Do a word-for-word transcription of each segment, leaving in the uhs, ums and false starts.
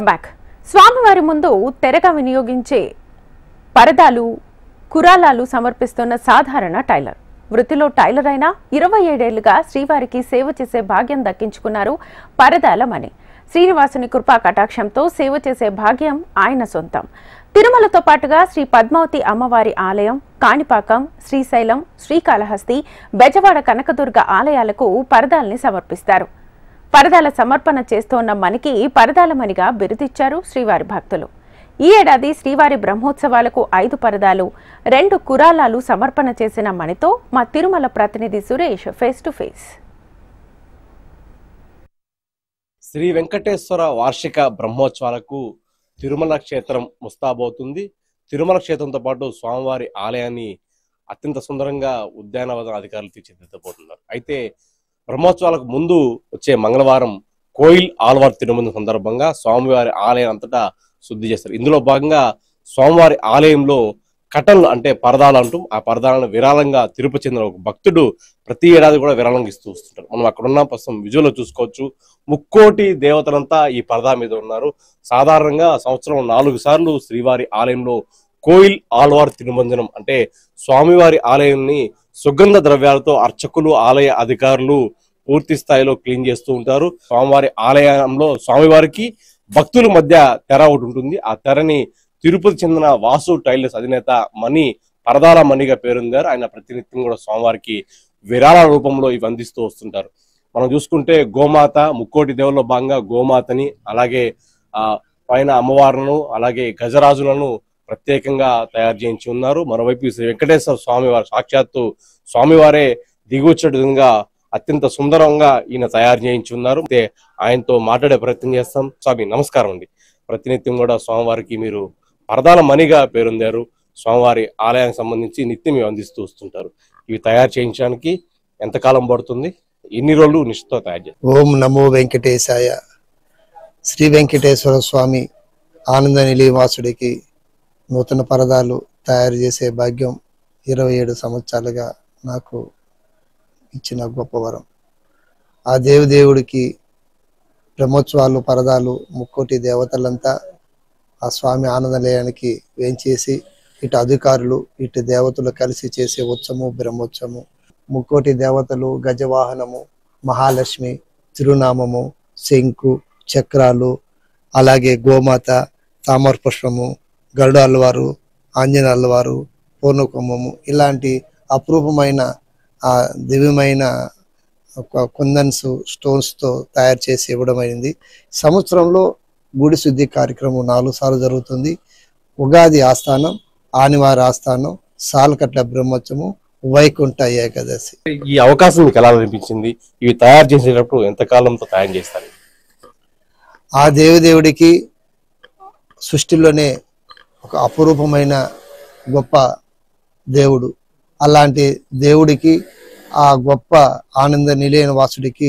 Welcome back. స్వామివారి ముందు తెరగా వినియోగించే పరదాలు కురాలాలు సమర్పిస్తున్న సాధారణ టైలర్. వృత్తిలో టైలర్ అయినా ఇరవై ఏడేళ్లుగా శ్రీవారికి సేవ చేసే భాగ్యం దక్కించుకున్నారు పరదాల మణి. శ్రీనివాసుని కృపా కటాక్షంతో సేవ చేసే భాగ్యం ఆయన సొంతం. తిరుమలతో పాటుగా శ్రీ పద్మావతి అమ్మవారి ఆలయం, కాణిపాకం, శ్రీశైలం, శ్రీకాళహస్తి, బెజవాడ కనకదుర్గ ఆలయాలకు పరదాల్ని సమర్పిస్తారు. పరదాల సమర్పణ చేస్తోన్న మణికి పరదాల మణిగా బిరుదిచ్చారు శ్రీవారి భక్తులు. ఈ ఏడాది శ్రీవారి బ్రహ్మోత్సవాలకు ఐదు పరదాలు, రెండు కురాలాలు సమర్పణ చేసిన మణితో మా తిరుమల ప్రతినిధి Suresh face to face. Sri Venkateswara వార్షిక బ్రహ్మోత్సవాలకు తిరుమల క్షేత్రం ముస్తాబవుతుంది. తిరుమల క్షేత్రంతో పాటు స్వామివారి ఆలయాన్ని అత్యంత సుందరంగా ఉద్యానవన అధికారులు తీర్చిదిద్దబోతున్నారు. అయితే బ్రహ్మోత్సవాలకు ముందు వచ్చే మంగళవారం కోయిల్ ఆల్వార్ తిరుమంజనం సందర్భంగా స్వామివారి ఆలయం అంతటా శుద్ధి చేస్తారు. ఇందులో భాగంగా స్వామివారి ఆలయంలో కటన్లు అంటే పరదాలు అంటూ ఆ పరదాలను విరాళంగా తిరుపతి చెందిన ఒక భక్తుడు ప్రతి ఏడాది కూడా విరాళంగా ఇస్తూ వస్తుంటారు. మనం అక్కడ ఉన్న ప్రస్తుతం విజువల్లో చూసుకోవచ్చు. ముక్కోటి దేవతలంతా ఈ పరదా మీద ఉన్నారు. సాధారణంగా సంవత్సరం నాలుగు సార్లు శ్రీవారి ఆలయంలో కోయిల్ ఆల్వార్ తిరుమంజనం అంటే స్వామివారి ఆలయాన్ని సుగంధ ద్రవ్యాలతో అర్చకులు, ఆలయ అధికారులు పూర్తి స్థాయిలో క్లీన్ చేస్తూ ఉంటారు. స్వామివారి ఆలయంలో స్వామివారికి భక్తుల మధ్య తెర ఒకటి ఉంటుంది. ఆ తెరని తిరుపతి చెందిన వాసు టైలర్స్ అధినేత మణి పరదాల మణిగా పేరొందారు. ఆయన ప్రతినిత్యం కూడా స్వామివారికి విరాళ రూపంలో ఇవి అందిస్తూ వస్తుంటారు. మనం చూసుకుంటే గోమాత, ముక్కోటి దేవుల్లో భాగంగా గోమాతని, అలాగే ఆ పైన అమ్మవారులను, అలాగే గజరాజులను ప్రత్యేకంగా తయారు చేయించి ఉన్నారు. మరోవైపు శ్రీ వెంకటేశ్వర స్వామి వారు సాక్షాత్తు స్వామివారే దిగువచ్చే విధంగా అత్యంత సుందరంగా ఈయన తయారు చేయించి ఉన్నారు. అయితే ఆయనతో మాట్లాడే ప్రయత్నం చేస్తాం. స్వామి నమస్కారం అండి. ప్రతినిత్యం కూడా స్వామివారికి మీరు పరదాల మణిగా పేరొందారు. స్వామివారి ఆలయానికి సంబంధించి నిత్యం ఇవి అందిస్తూ వస్తుంటారు. ఇవి తయారు చేయించడానికి ఎంతకాలం పడుతుంది? ఎన్ని రోజులు నిష్ఠతో తయారు చేస్తారు? ఓం నమో వెంకటేశాయ. శ్రీ వెంకటేశ్వర స్వామి ఆనంద నిలయవాసుడికి నూతన పరదాలు తయారు చేసే భాగ్యం ఇరవై ఏడు సంవత్సరాలుగా నాకు ఇచ్చిన గొప్ప వరం. ఆ దేవదేవుడికి బ్రహ్మోత్సవాలు, పరదాలు, ముక్కోటి దేవతలంతా ఆ స్వామి ఆనందలయానికి వేంచేసి ఇటు అధికారులు ఇటు దేవతలు కలిసి చేసే ఉత్సవము బ్రహ్మోత్సవము. ముక్కోటి దేవతలు గజవాహనము, మహాలక్ష్మి, తిరునామము, శంకు చక్రాలు, అలాగే గోమాత, తామర పుష్పము, గరుడ అల్లవారు, ఆంజనేయ అల్లవారు, పూర్ణకుంభము ఇలాంటి అపురూపమైన ఆ దివ్యమైన కుందన్స్ స్టోన్స్ తో తయారు చేసి ఇవ్వడం అయింది. సంవత్సరంలో గుడి శుద్ధి కార్యక్రమం నాలుగు సార్లు జరుగుతుంది. ఉగాది ఆస్థానం, ఆనివారి ఆస్థానం, సాలకట్ల బ్రహ్మోత్సవము, వైకుంఠ ఏకాదశి. ఈ అవకాశం మీకు ఎలా అనిపించింది? ఇవి తయారు చేసేటప్పుడు ఎంత కాలంతో తయారు చేస్తారు? ఆ దేవదేవుడికి సృష్టిలోనే ఒక అపురూపమైన గొప్ప దేవుడు. అలాంటి దేవుడికి, ఆ గొప్ప ఆనంద నిలయన వాసుడికి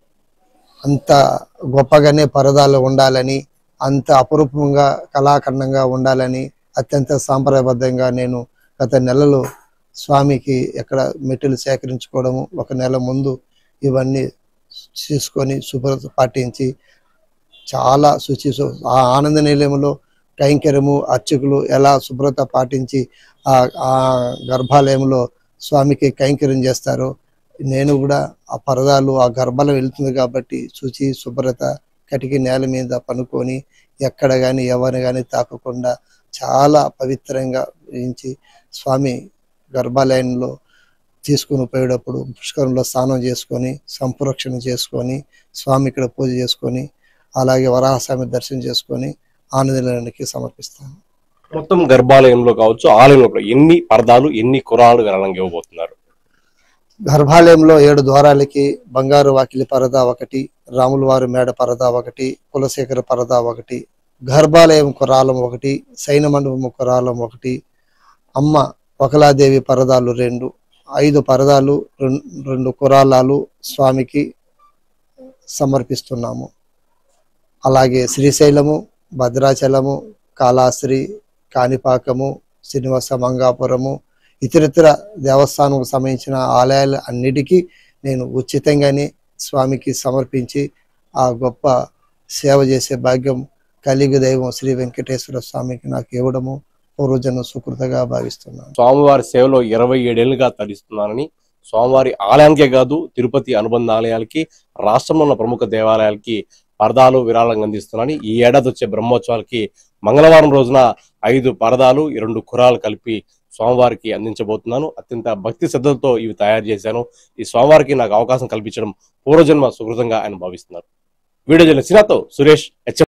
అంత గొప్పగానే పరదాలు ఉండాలని, అంత అపురూపంగా కళాఖండంగా ఉండాలని అత్యంత సాంప్రదాయబద్ధంగా నేను గత నెలలో స్వామికి ఎక్కడ మెట్టులు సేకరించుకోవడము, ఒక నెల ముందు ఇవన్నీ తీసుకొని శుభ్రత పాటించి చాలా శుచి ఆ ఆనంద నిలయంలో కైంకర్యము అర్చకులు ఎలా శుభ్రత పాటించి ఆ ఆ గర్భాలయంలో స్వామికి కైంకర్యం చేస్తారో నేను కూడా ఆ పరదాలు ఆ గర్భాలయం వెళ్తుంది కాబట్టి శుచి శుభ్రత కటికి నేల మీద పనుకొని ఎక్కడ కానీ ఎవరిని కానీ తాకకుండా చాలా పవిత్రంగా వేయించి స్వామి గర్భాలయంలో తీసుకుని పోయేటప్పుడు పుష్కరంలో స్నానం చేసుకొని సంప్రోక్షణ చేసుకొని స్వామి ఇక్కడ పూజ చేసుకొని అలాగే వరాహస్వామి దర్శనం చేసుకొని ఆనందానికి సమర్పిస్తాను. మొత్తం గర్భాలయంలో కావచ్చు, ఆలయంలో ఎన్ని పరదాలు, ఎన్ని కురాలు విరాళంగా ఇవ్వబోతున్నారు? గర్భాలయంలో ఏడు ద్వారాలకి బంగారు వాకిలి పరదా ఒకటి, రాముల వారి మేడ పరదా ఒకటి, కులశేఖర పరదా ఒకటి, గర్భాలయం కురాలం ఒకటి, సైన మండపం కురాలం ఒకటి, అమ్మ ఒకలాదేవి పరదాలు రెండు, ఐదు పరదాలు, రెండు కురాలాలు స్వామికి సమర్పిస్తున్నాము. అలాగే శ్రీశైలము, భద్రాచలము, కాళాశ్రీ, కాణిపాకము, శ్రీనివాస మంగాపురము, ఇతరితర దేవస్థానం సంబంధించిన ఆలయాలు అన్నిటికీ నేను ఉచితంగానే స్వామికి సమర్పించి ఆ గొప్ప సేవ చేసే భాగ్యం కలియుగ దైవం శ్రీ వెంకటేశ్వర స్వామికి నాకు ఇవ్వడము పూర్వజన్మ సుకృతగా భావిస్తున్నాను. స్వామివారి సేవలో ఇరవై ఏడేళ్లుగా తరిస్తున్నానని, స్వామివారి ఆలయానికే కాదు తిరుపతి అనుబంధ ఆలయాలకి, రాష్ట్రంలో ఉన్న ప్రముఖ దేవాలయాలకి పరదాలు విరాళంగా అందిస్తున్నానని, ఈ ఏడాది వచ్చే బ్రహ్మోత్సవాలకి మంగళవారం రోజున ఐదు పరదాలు రెండు కురాలు కలిపి స్వామివారికి అందించబోతున్నాను. అత్యంత భక్తి శ్రద్ధలతో ఇవి తయారు చేశాను. ఈ స్వామివారికి నాకు అవకాశం కల్పించడం పూర్వజన్మ సుకృతంగా ఆయన భావిస్తున్నారు. వీడియో జర్నలిస్ట్ సినాతో సురేష్ హెచ్